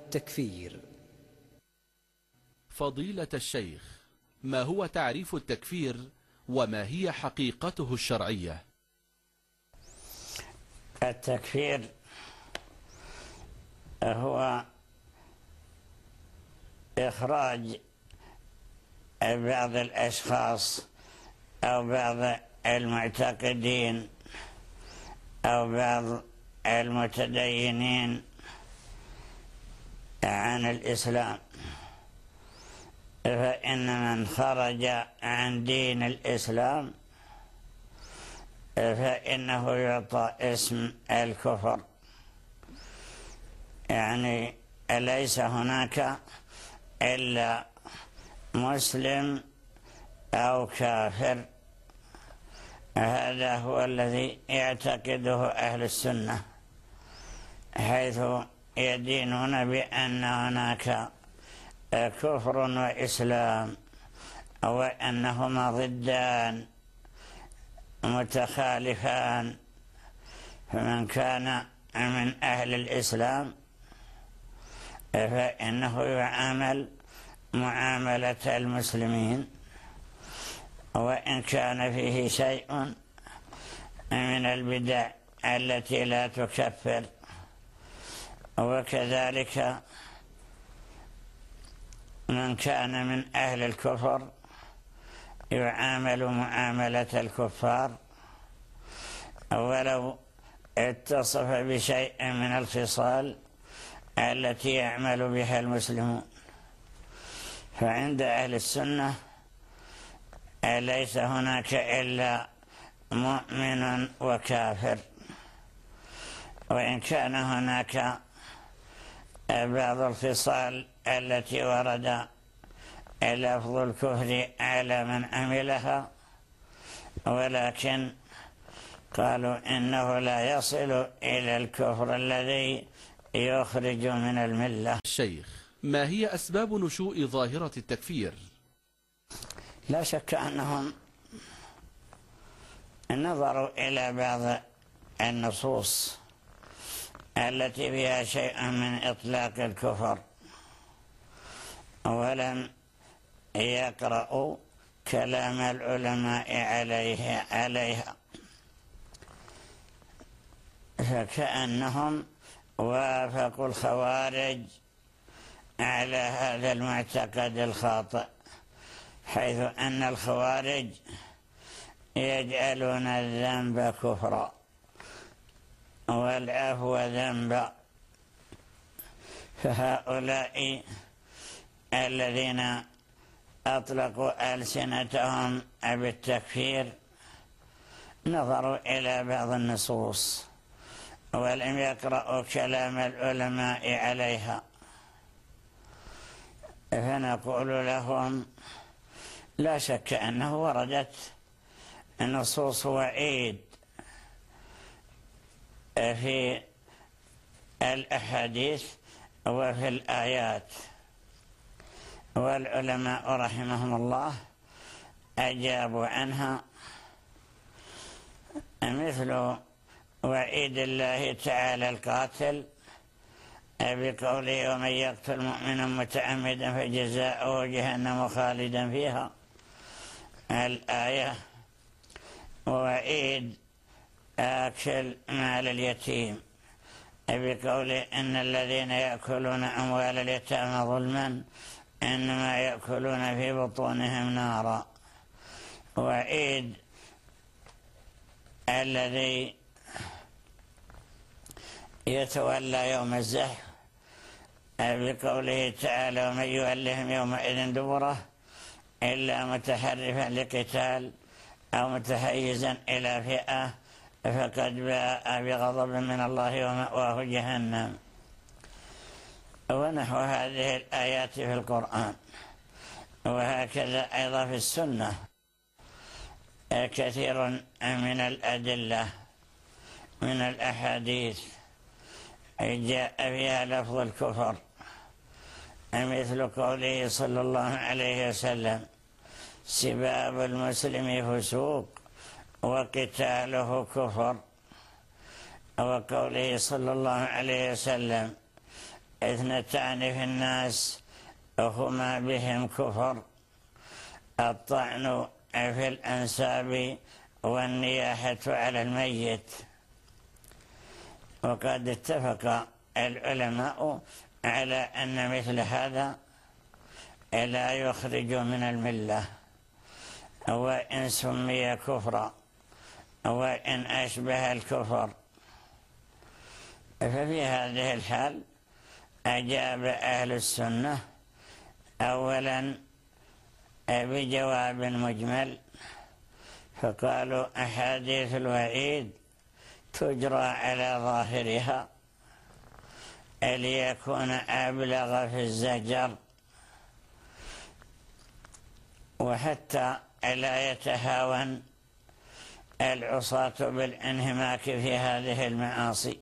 التكفير. فضيلة الشيخ، ما هو تعريف التكفير وما هي حقيقته الشرعية؟ التكفير هو إخراج بعض الأشخاص أو بعض المعتقدين أو بعض المتدينين عن الإسلام، فإن من خرج عن دين الإسلام فإنه يعطى اسم الكفر. يعني ليس هناك إلا مسلم أو كافر، هذا هو الذي يعتقده أهل السنة، حيث يدينون بأن هناك كفر وإسلام وأنهما ضدان متخالفان. فمن كان من أهل الإسلام فإنه يعامل معاملة المسلمين، وإن كان فيه شيء من البدع التي لا تكفر. وكذلك من كان من أهل الكفر يعامل معاملة الكفار ولو اتصف بشيء من الخصال التي يعمل بها المسلمون. فعند أهل السنة ليس هناك إلا مؤمن وكافر، وإن كان هناك بعض الخصال التي ورد لفظ الكفر على من عملها، ولكن قالوا إنه لا يصل إلى الكفر الذي يخرج من الملة. الشيخ، ما هي أسباب نشوء ظاهرة التكفير؟ لا شك أنهم نظروا إلى بعض النصوص التي فيها شيء من إطلاق الكفر، ولم يقرأوا كلام العلماء عليها، فكأنهم وافقوا الخوارج على هذا المعتقد الخاطئ، حيث أن الخوارج يجعلون الذنب كفرا والعفو ذنبا. فهؤلاء الذين أطلقوا ألسنتهم بالتكفير نظروا إلى بعض النصوص ولم يقرأوا كلام العلماء عليها، فنقول لهم لا شك أنه وردت نصوص وعيد في الأحاديث وفي الآيات، والعلماء رحمهم الله أجابوا عنها، مثل وعيد الله تعالى القاتل بقوله: ومن يقتل مؤمنا متعمدا فجزاؤه جهنم خالدا فيها، الآية. ووعيد آكل مال اليتيم بقوله: إن الذين يأكلون أموال اليتامى ظلما إنما يأكلون في بطونهم نارا. وعيد الذي يتولى يوم الزحف بقوله تعالى: ومن يولهم يومئذ دبره إلا متحرفا لقتال أو متحيزا إلى فئة فقد باء بغضب من الله ومأواه جهنم. ونحو هذه الآيات في القرآن، وهكذا أيضا في السنة كثير من الأدلة من الأحاديث جاء فيها لفظ الكفر، مثل قوله صلى الله عليه وسلم: سباب المسلم فسوق وقتاله كفر. وقوله صلى الله عليه وسلم: اثنتان في الناس هما بهم كفر: الطعن في الأنساب والنياحة على الميت. وقد اتفق العلماء على أن مثل هذا لا يخرج من الملة، وإن سمي كفرا وإن أشبه الكفر. ففي هذه الحال أجاب أهل السنة أولا بجواب مجمل، فقالوا: أحاديث الوعيد تجرى على ظاهرها ليكون أبلغ في الزجر، وحتى لا يتهاون العصاة بالانهماك في هذه المعاصي.